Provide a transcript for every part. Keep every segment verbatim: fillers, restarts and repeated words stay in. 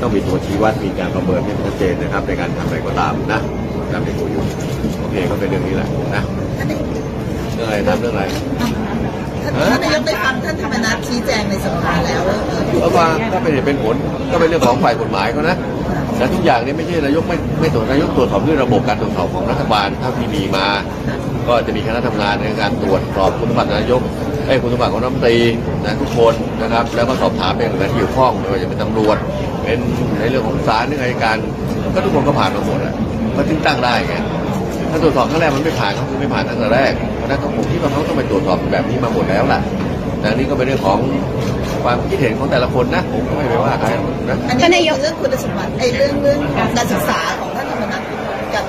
ต้องมีตัวชี้วัดมีการประเมินที่ชัดเจนนะครับในการทำอะไรก็ตามนะตามที่คุยอยู่โอเคก็เป็นเรื่องนี้แหละนะเรื่องอะไรทำเรื่องอะไรท่านนายกได้ฟังท่านธรรมนัสชี้แจงในสภาแล้วก็ว่าถ้าเป็นเหตุเป็นผลก็เป็นเรื่องของฝ่ายกฎหมายเขานะแต่ทุกอย่างนี้ไม่ใช่นายกไม่ไม่ตรวจนายกตรวจสอบด้วยระบบการตรวจสอบของรัฐบาลเท่าที่มีมาก็จะมีคณะทำงานในการตรวจสอบคุณสมบัตินายกไอ้คุณสมบัติของรัฐมนตรีนะทุกคนนะครับแล้วก็สอบถามไปอย่างไรที่เกี่ยวข้องไม่ว่าจะเป็นตำรวจเป็นในเรื่องของศาลเรื่องอัยการก็ทุกคนก็ผ่านมาหมดอ่ะก็ถึงตั้งได้ไงถ้าตรวจสอบครั้งแรกมันไม่ผ่านก็คือไม่ผ่านตั้งแต่แรกเพราะนั้นผมคิดว่าเขาต้องไปตรวจสอบแบบนี้มาหมดแล้วล่ะแต่นี่ก็เป็นเรื่องของความคิดเห็นของแต่ละคนนะผมก็ไม่ไปว่าใครนะอันนี้นายกเรื่องคุณสมบัติไอ้เรื่องเรื่องการศึกษาของท่านธรรมนัสกับ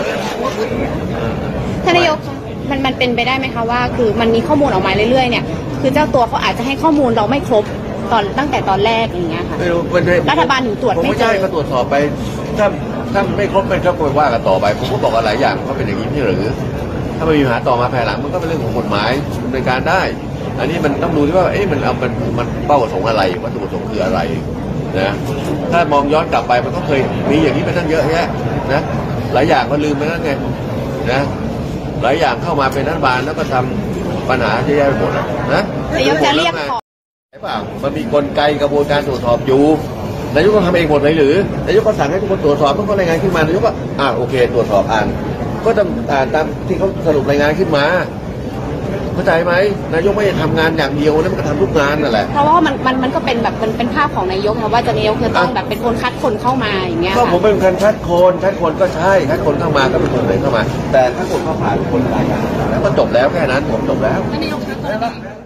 ท่านนายกมันมันเป็นไปได้ไหมคะว่าคือมันมีข้อมูลออกมาเรื่อยๆเนี่ยคือเจ้าตัวเขาอาจจะให้ข้อมูลเราไม่ครบตอนตั้งแต่ตอนแรกอย่างเงี้ยค่ะรัฐบาลถึงตรวจไม่เจอก็ตรวจสอบไปถ้าถ้าไม่ครบไม่ก็ไปว่ากันต่อไปผมก็บอกว่าหลายอย่างก็เป็นอย่างนี้ไม่หรือถ้าไม่มีปัญหาต่อมาภายหลังมันก็เป็นเรื่องของกฎหมายดำเนินการได้อันนี้มันต้องดูที่ว่าเอ๊ะมันเอามันมันเป้าประสงค์อะไรวัตถุประสงค์คืออะไรนะถ้ามองย้อนกลับไปมันก็เคยมีอย่างนี้มาตั้งเยอะแยะนะหลายอย่างก็ลืมไปแล้วไงนะหลายอย่างเข้ามาเป็นรัฐบาลแล้วก็ทำปัญหาเยอะแยะไปหมดนะนายกจะเรียกขอใช่เปล่ามันมีกลไกกระบวนการตรวจสอบอยู่นายกต้องทำเองหมดเลยหรือนายกก็สั่งให้ทุกคนตรวจสอบต้องก็รายงานขึ้นมานายกก็อ่าโอเคตรวจสอบอ่านก็ต้องอ่านตามที่เขาสรุปรายงานขึ้นมาเข้าใจไหมนายกไม่ได้ทำงานอย่างเดียวนะมันก็ทำทุกงานนั่นแหละเพราะว่ามันมันมันก็เป็นแบบมันเป็นภาพของนายกค่ะว่าจะนายกจะต้องแบบเป็นคนคัดคนเข้ามาอย่างเงี้ยก็ผมเป็นคนคัดคนคัดคนก็ใช่คัดคนเข้ามาก็เป็นคนเลยเข้ามาแต่ถ้าคนเข้าผ่านคนรายงานแล้วก็จบแล้วแค่นั้นผมจบแล้ว